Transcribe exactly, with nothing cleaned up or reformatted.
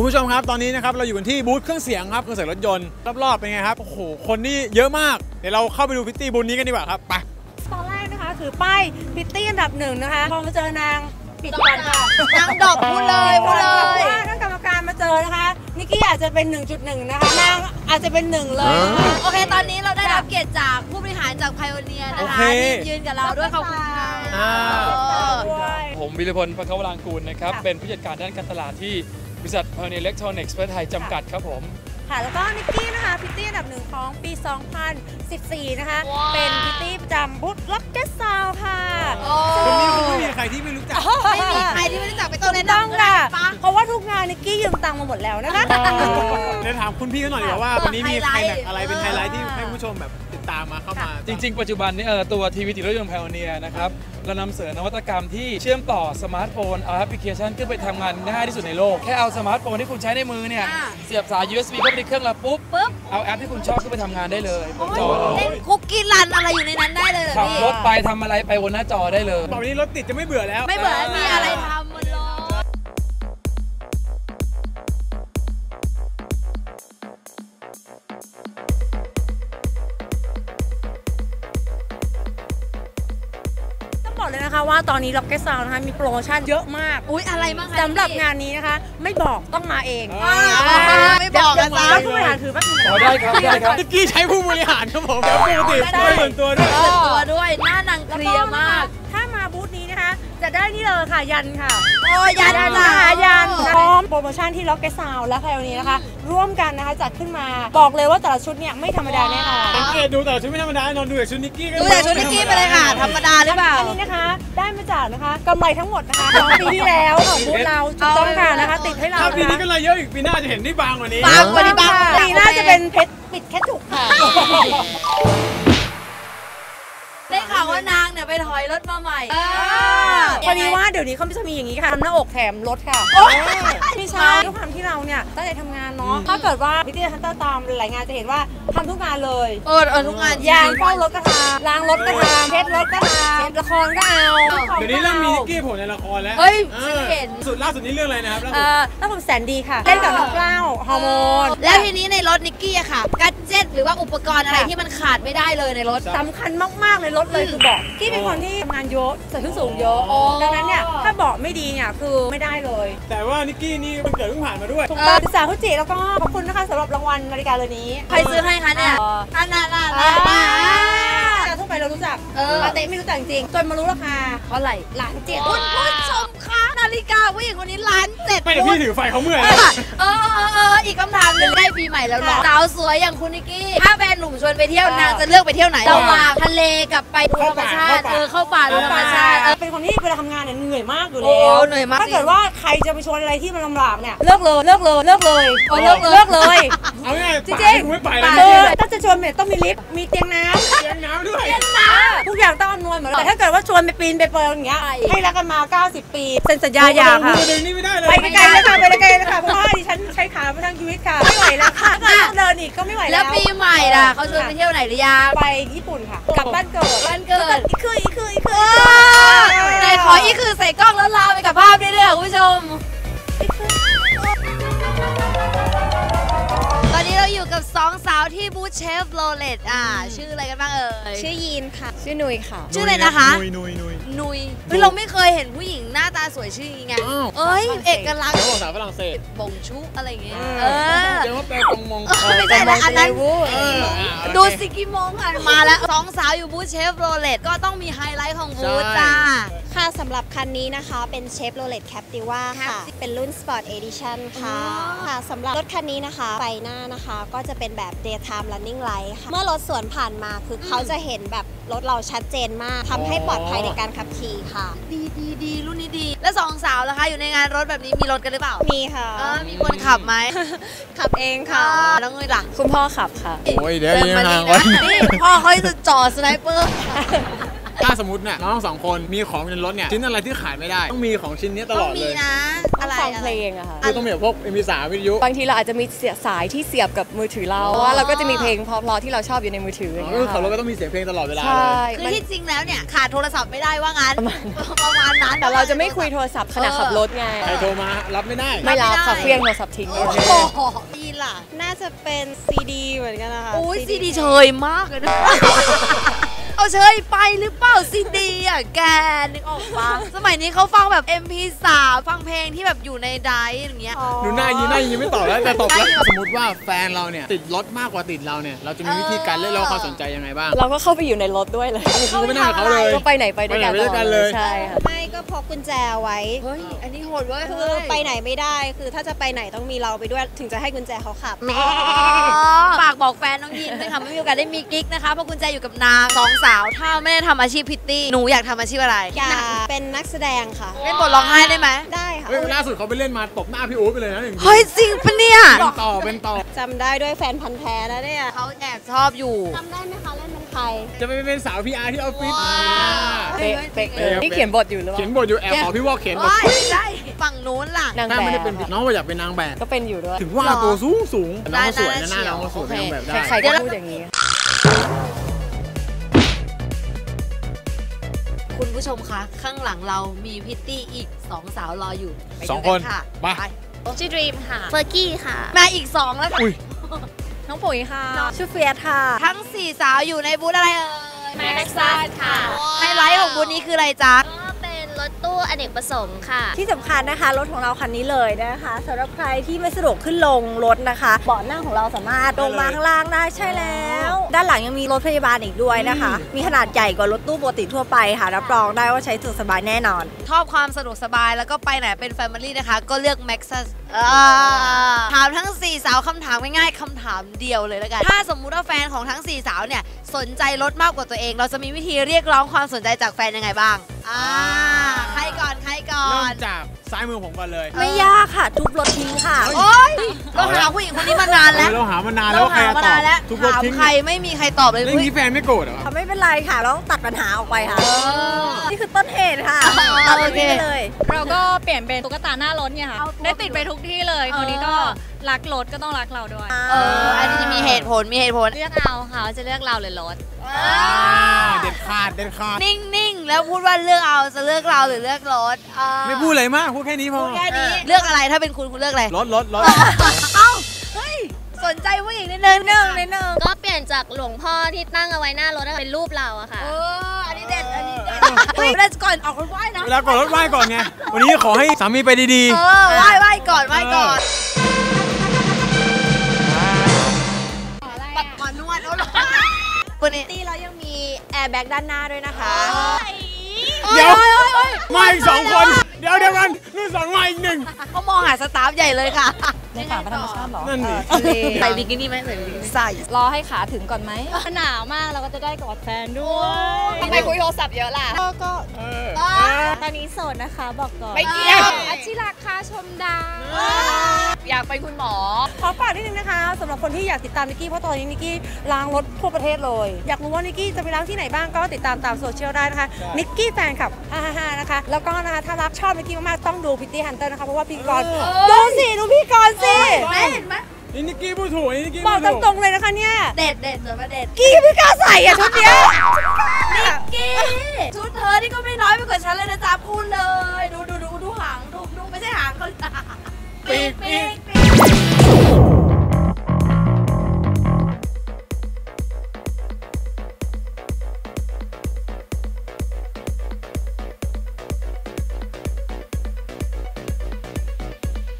คุณผู้ชมครับตอนนี้นะครับเราอยู่กันที่บูธเครื่องเสียงครับเครื่องเสียงรถยนต์รอบๆเป็นไงครับโอ้โหคนนี่เยอะมากเดี๋ยวเราเข้าไปดูพิตตี้บูธนี้กันดีกว่าครับไปตอนแรกนะคะถือป้ายพิตตี้อันดับหนึ่งนะคะพอมาเจอนางปิดก่อนค่ะนางดอกพูดเลยพูดเลยว่าท่านกรรมการมาเจอนะคะนิกกี้อาจจะเป็น หนึ่งจุดหนึ่ง นะคะนางอาจจะเป็นหนึ่งเลยโอเคตอนนี้เราได้รับเกียรติจากผู้บริหารจากไพโอเนียนะคะที่ยืนกับเราด้วยขอบคุณค่ะผมวิรพล ปะเขาวรางกูลนะครับเป็นผู้จัดการด้านการตลาดที่บริษัท Pioneer Electronics ประเทศไทยจำกัดครับผมค่ะแล้วก็นิกกี้นะคะพิตตี้อันดับหนึ่งของปี สองพันสิบสี่ นะคะเป็นพิตตี้ประจำบูธล็อกเก็ตซาวค่ะคนนี้ไม่มีใครที่ไม่รู้จักไม่มีใครที่ไม่รู้จักไปตัวในน้องค่ะเพราะว่าทุกงานนิกกี้ยืมตังค์มาหมดแล้วนะคะเดี๋ยวถามคุณพี่เขาหน่อยดีกว่าว่าวันนี้มีใครอะไรเป็นไฮไลท์ที่ให้ผู้ชมแบบติดตามมาเข้ามาจริงๆปัจจุบันนี้ตัวทีวีติดรถยนต์ Pioneer นะครับเรานำเสนอนวัตกรรมที่เชื่อมต่อสมาร์ทโฟนเอาแอปพลิเคชันขึ้นไปทำงานง่ายที่สุดในโลกแค่เอาสมาร์ทโฟนที่คุณใช้ในมือเนี่ยเสียบสาย ยู เอส บี เข้าไปในเครื่องแล้วปุ๊บเอาแอปที่คุณชอบขึ้นไปทำงานได้เลยบนจอเล่นคุกกี้รันอะไรอยู่ในนั้นได้เลยเหรอพี่ขับรถไปทำอะไรไปบนหน้าจอได้เลยตอนนี้รถติดจะไม่เบื่อแล้วไม่เบื่อมีอะไรทำบนรถบอกเลยนะคะว่าตอนนี้ล็อกเก็ตซาวน์นะคะมีโปรโมชั่นเยอะมากอุ๊ยอะไรบ้างคะสำหรับงานนี้นะคะไม่บอกต้องมาเองไม่บอกนะจ๊ะผู้บริหารถือว่าได้ครับได้ครับนิกกี้ใช้ผู้บริหารครับผมปกติด้วยส่วนตัวด้วยส่วนตัวด้วยหน้านางเคลียร์มากถ้ามาบูธนี้นะคะจะได้นี่เลยค่ะยันค่ะโอ้ยันนะคะยันพร้อมโปรโมชั่นที่ล็อกเก็ตซาวน์และไพโอเนียนะคะร่วมกันนะคะจัดขึ้นมาบอกเลยว่าแต่ละชุดเนี่ยไม่ธรรมดาแน่นอนสังเกตดูแต่ละชุดไม่ธรรมดานอนดูแต่ชุดนิกกี้ดูแต่ชุดนิกกี้ไปเลยค่ะธรรมดาหรือเปล่าอันนี้นะคะได้มาจากนะคะกำไรทั้งหมดนะคะของปีที่แล้วของบูธเราถูกต้องค่ะนะคะติดให้เราปีนี้ก็เลยเยอะอีกปีหน้าจะเห็นได้บางกว่านี้บางกว่านี้บางปีหน้าจะเป็นเพชรปิดแค่จุกค่ะได้ข่าวว่านางเนี่ยไปถอยรถมาใหม่พอดีว่าเดี๋ยวนี้เขาจะมีอย่างนี้ค่ะทำหน้าอกแถมรถค่ะไม่ใช่ด้วยความที่เราเนี่ยตั้งใจทำงานเนาะถ้าเกิดว่าพิธีฮันเตอร์ตามหลายงานจะเห็นว่าทำทุกงานเลยเออเออทุกงานยางเฝ้ารถก็ทำล้างรถก็ทำเช็ดรถก็ทำละครก็เอาเดี๋ยวนี้เริ่มมีนิกกี้ผลในละครแล้วเฮ้ยเห็นสุดล่าสุดนี้เรื่องอะไรนะครับเออต้องผมแสนดีค่ะเล่นกับน้องเกล้าฮอร์โมนแล้วทีนี้ในรถนิกกี้อะค่ะกัจเจ็ตหรือว่าอุปกรณ์อะไรที่มันขาดไม่ได้เลยในรถสำคัญมากๆในรถเลยคือบอกที่เป็นคนที่ทำงานเยอะใส่เครื่องสูงเยอะดังนั้นเนี่ยถ้าบอกไม่ดีเนี่ยคือไม่ได้เลยแต่ว่านิกกี้นี่มันเกิดเพิ่งผ่านมาด้วยถูกต้องศึกษาพุจิแล้วก็ขอบคุณนะคะสำหรับรางวัลนาฬิกาเรือนนี้ใครซื้อให้คะเนี่ยอันนั้นน่ะทั่วไปเรารู้จักปาเต้ไม่รู้จักจริงจนมารู้ราคาเท่าไหร่ล้านเจ็ดคุณผู้ชมคะนาฬิกาผู้หญิงคนนี้ล้านเจ็ดไม่เดี๋ยวพี่ถือไฟเขาเมื่อยเออเอออีกคำถามหนึ่งได้ปีใหม่แล้วเนาะสาวสวยอย่างคุณนิกกี้ถ้าแฟนหนุ่มชวนไปเที่ยวนางจะเลือกไปเที่ยวไหนระหว่างทะเลกับไปดูธรรมชาติเออเข้าป่าดูธรรมชาติเป็นคนที่เวลาทำงานเนี่ยเหนื่อยมากอยู่แล้วเหนื่อยมากถ้าเกิดว่าใครจะไปชวนอะไรที่มันลำบากเนี่ยเลิกเลยเลิกเลยเลิกเลยเลิกเลิกเลยเอาง่ายจริงๆไม่ไปแล้วถ้าจะชวนเนี่ยต้องมีลิฟต์มีเตียงน้ำเตียงน้ำด้วยทุกอย่างต้องอำนวยหมดเลยแต่ถ้าเกิดว่าชวนไปปีนไปเปิลอย่างเงี้ยให้รักกันมาเก้าสิบปีเซ็นสัญญาหย่าค่ะไปไกลเลยค่ะไปไกลเลยค่ะเพราะว่าดิฉันใช้ขามาทั้งชีวิตค่ะไม่ไหวแล้วค่ะเดินอีกก็ไม่ไหวแล้วแล้วปีใหม่ล่ะเขาชวนไปเที่ยวไหนหรือยังไปญี่ปุ่นค่ะกลับบ้านเกิดบ้านเกิดอีคืออีคืออีคือไหนขออีคือใส่กล้องแล้วลาไปกับภาพด้วยๆคุณผู้ชมตอนนี้เราอยู่กับสองสาวที่บูธเชฟโรเลตอ่าชื่ออะไรกันบ้างเอ่ยชื่อยีนค่ะชื่อนุยค่ะชื่ออะไรนะคะนุยนุยนุยนุยเฮ้ยเราไม่เคยเห็นผู้หญิงหน้าตาสวยชื่อไงเอ้ยเอกลักษณ์ภาษาฝรั่งเศสบงชุอะไรอย่างเงี้ยเออเดี๋ยวว่าแปลกงมงไม่ใช่ละอันนั้นดูสิกี่โมงค่ะมาแล้วสองสาวอยู่บูธเชฟโรเลตก็ต้องมีไฮไลท์ของบูธจ้าค่ะสำหรับคันนี้นะคะเป็นเชฟโรเลตแคปติว่าค่ะเป็นรุ่น Sport Edition ค่ะค่ะสำหรับรถคันนี้นะคะไฟหน้านะคะก็จะเป็นแบบ Daytime Running Light ค่ะเมื่อรถสวนผ่านมาคือเขาจะเห็นแบบรถเราชัดเจนมากทำให้ปลอดภัยในการขับขี่ค่ะดีดีดีรุ่นนี้ดีแล้วสองสาวล่ะคะอยู่ในงานรถแบบนี้มีรถกันหรือเปล่ามีค่ะมีคนขับไหมขับเองค่ะแล้วเงยล่ะคุณพ่อขับค่ะโอ้ยเดี๋ยวยังมานี่พ่อเขาจะจ่อสไนเปอร์ถ้าสมมติเนี่ยน้องสองคนมีของในรถเนี่ยชิ้นอะไรที่ขายไม่ได้ต้องมีของชิ้นนี้ตลอดเลยต้องมีนะอะไรฟังอะเพไรลงอะค่ะคือต้องมีแบบพวก เอ็ม พี สาม วิทยุบางทีเราอาจจะมีเสียสายที่เสียบกับมือถือเราเพราะว่าเราก็จะมีเพลงเพราะๆที่เราชอบอยู่ในมือถืออย่างก็เงี้คือย ขับรถค่ะก็ต้องมีเสียงเพลงตลอดเวลาใช่เลยคือมันที่จริงแล้วเนี่ยขาดโทรศัพท์ไม่ได้ว่างั้น ประมาณนั้นแต่เราจะไม่คุยโทรศัพท์ขณะขับรถไงใครโทรมารับไม่ได้ไม่รับค่ะเครื่องโทรศัพท์ทิ้งโอ้โหยีนล่ะน่าจะเป็นซีดีเหมือนกันนะคะโอ้ยซีดีเชยมากเลยนะ เอาเชยไปหรือเปล่าซีดีอ่ะแกนึกออกปะสมัยนี้เขาฟังแบบ เอ็ม พี สาม ฟังเพลงที่แบบอยู่ในไดรฟ์อย่างเงี้ยหนูหน้ายีหน้ายีไม่ตอบแล้วแต่ตอบแล้วได้อยู่สมมติว่าแฟนเราเนี่ยติดรถมากกว่าติดเราเนี่ยเราจะมีวิธีการเลือกแล้วความสนใจยังไงบ้างเราก็เข้าไปอยู่ในรถด้วยเลยคือก็ไม่น่าเขาเลยก็ไปไหนไปด้วยกันไปไหนไปด้วยกันเลยใช่ค่ะไม่ก็พกกุญแจไว้เฮ้ย อันนี้โหดเว้ยคือไปไหนไม่ได้ คือถ้าจะไปไหนต้องมีเราไปด้วยถึงจะให้กุญแจเขาขับอ๋อฝากบอกแฟนน้องยินด้วยค่ะไม่มีโอกาสได้มีกิ๊กนะคะเพราะกุญแจอยู่กับนางสองสาวถ้าไม่ได้ทำอาชีพพิตตี้หนูอยากทำอาชีพอะไรอยากเป็นนักแสดงค่ะเล่นบทร้องไห้ได้ไหมได้ค่ะเฮ้ยล่าสุดเขาไปเล่นมาตบหน้าพี่อู๊ดไปเลยนะหนึ่งทีเฮ้ยจริงปะเนี่ยเป็นต่อเป็นต่อจำได้ด้วยแฟนพันธ์แท้นะเนี่ยเขาแอบชอบอยู่จำได้ไหมคะเล่นเป็นใครจะไปเป็นสาวพีอาร์ที่ออฟฟิศว้าวเป๊ะเป๊ะเป๊ะนี่เขียนบทอยู่หรือเปเขียนล่าบทอยู่แอบขอพี่วอกเขียนบทว้ายใช่ฝั่งนู้นล่ะนางถ้าแบไม่ได้บเป็นน้องว่าอยากเป็นนางแบบก็เป็นอยู่ด้วยถึงว่าหรอตัวสูงสูงแต่น้องก็สวยได้นะหได้น้าน้องก็สวยเป็นนางแบบได้ใครๆก็พูดอย่างนี้คุณผู้ชมคะข้างหลังเรามีพิตตี้อีกสองสาวรออยู่ไปดูสองคนกัค่ะไปชื่อดรีมค่ะ เฟอร์กี้ค่ะมาอีกสองแล้วค่ะอุ้ยน้องปุ๋ยค่ะชื่อเฟียสค่ะทั้งสี่สาวอยู่ในบูธอะไรเอ่ยแม็กซัสค่ะไฮไลท์ของบูธนี้คืออะไรจ๊ะก็เป็นรถตู้อเนกประสงค์ค่ะที่สำคัญนะคะรถของเราคันนี้เลยนะคะสำหรับใครที่ไม่สะดวกขึ้นลงรถนะคะเบาะนั่งของเราสามารถลงมาข้างล่างได้ใช่แล้ว ด้านหลังยังมีรถพยาบาลอีกด้วยนะคะ มีขนาดใหญ่กว่ารถตู้ปกติทั่วไปค่ะรับรองได้ว่าใช้สะดวกสบายแน่นอนชอบความสะดวกสบายแล้วก็ไปไหนเป็นแฟมิลี่นะคะ ก็เลือก Maxus ถามทั้งสี่สาวคำถามง่ายๆคำถามเดียวเลยแล้วกัน ถ้าสมมุติว่าแฟนของทั้งสี่สาวเนี่ยสนใจรถมากกว่าตัวเอง เราจะมีวิธีเรียกร้องความสนใจจากแฟนยังไงบ้างอ่าใครก่อนใครก่อเริ่นมจากซ้ายมือผมก่อนเลยไม่ยากค่ะทุบรถทิ้งค่ะโอ๊ยเราหาผู้หญิงคนนี้มานานแล้วเราหามานานแล้เราวใครหาจะมาตอนานแล้วบทุกรถถามทิ้งใครไม่มีใครตอบเลยเรื่องนี้แฟนไม่โกรธเหรอครับไม่เป็นไรค่ะเราต้องตัดปัญหาออกไปค่ะเออนี่คือต้นเหตุค่ะเออตัดตรงโอเคนี้ไปเลยเราก็เปลี่ยนเป็นตุ๊กตาหน้ารถเนี่ยค่ะเอาตัวได้ติดไปทุกที่เลย คนนี้ก็รักรถก็ต้องรักเราด้วยเอออันนี้มีเหตุผลมีเหตุผลเลือกเอาค่ะว่าจะเลือกเราหรือรถอ่าเด็ดขาดเด็ดขาดนิ่งๆ แล้วพูดว่าเลือกเอาจะเลือกเราหรือเลือกรถอ่าไม่พูดอะไรมากพูดแค่นี้พอพูดแค่นี้เลือกอะไรถ้าเป็นคุณคุณเลือกอะไรรถรถรถเอ้าเฮ้ยสนใจผู้หญิงนิดนึงนิดนึงนิดนึงก็เปลี่ยนจากหลวงพ่อที่ตั้งเอาไว้หน้ารถเป็นรูปเราอะค่ะเอออันนี้เด็ดอันนี้เด็ดเฮ้ยเราก่อนออกรถไหว้นะเวลากดรถไหว้ก่อนไง วันนี้ขอให้สามีไปดีเออไหว้ไหว้ก่อนไหว้ก่อนปัดหมอนวดเอาหรอวันนี้ตีเรายังมีแอร์แบ็กด้านหน้าด้วยนะคะๆ เดี๋ยว มาอีกสองคน เดี๋ยวเดี๋ยวกันนู่นสองมาอีกหนึ่งเขามองหาสตาฟใหญ่เลยค่ะในป่าธรรมชาติเหรอนั่นดิทะเลใส่บิกินี่ไหมใส่บิกินี่ใส่รอให้ขาถึงก่อนไหมหนาวมากเราก็จะได้กอดแฟนด้วยทำไมคุยโทรศัพท์เยอะล่ะก็ก็เออตอนนี้โสดนะคะบอกก่อนไม่เกี่ยวอาชิราคาชมดาวอยากเป็นคุณหมอขอฝากนิดนึงนะคะสำหรับคนที่อยากติดตามนิกกี้เพราะตอนนี้นิกกี้ล้างรถทั่วประเทศเลย อยากรู้ว่านิกกี้จะไปล้างที่ไหนบ้างก็ติดตามตามโซเชียลได้นะคะนิกกี้แฟนคลับฮ่าฮ่านะคะ แล้วก็นะคะถ้ารักชอบนิกกี้มากๆต้องดูพิตตี้ฮันเตอร์นะคะเพราะว่าพธี่กรดูสิดูพธี่กรสิเห็นไหมนี่นิกกี้พูดถูกนี่นิกกี้บพูอกดตาถูมกตรงเลยนะคะเนี่ยเด็ดเด็ดเดี๋ยวมาเด็ดกี้ไม่กล้าใส่อะชุดเนี้ยนิกกี้ชุดเธอนี่ก็ไม่น้อยไปกว่าฉันเลยนะจ๊ะพูดเลย ดูดูดูดูหางดูดูไม่ใช่หางเขาปีก